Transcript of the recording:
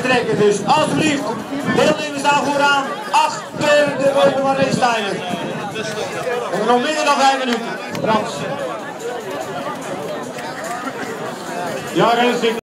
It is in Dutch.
trekken. Dus alsjeblieft, deelnemers staan vooraan achter de boven van Reensteiner. We hebben nog minder dan 5 minuten. Frans. Ja,